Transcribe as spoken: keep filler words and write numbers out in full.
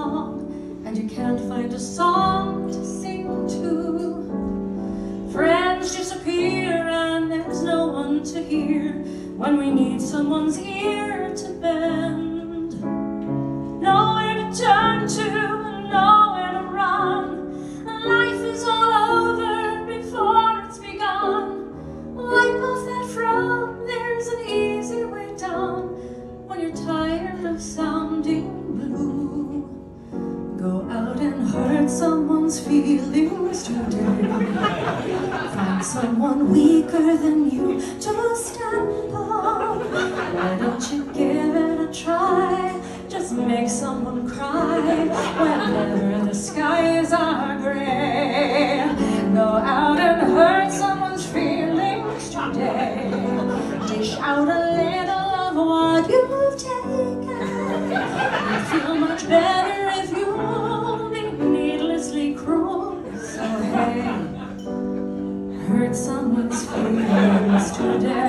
long and you can't find a song to sing to. Friends disappear and there's no one to hear when we need someone's ear to bend. Nowhere to turn to and nowhere to run. Life is all over before it's begun. Wipe off that frown, there's an easy way down. When you're tired of sounding blue, go out and hurt someone's feelings today. Find someone weaker than you to stand on. Why don't you give it a try? Just make someone cry whenever the skies are gray. Go out and hurt someone's feelings today. Dish out a little of what you've taken. You'd feel much better if you won't be needlessly cruel. So hey, hurt someone's feelings today.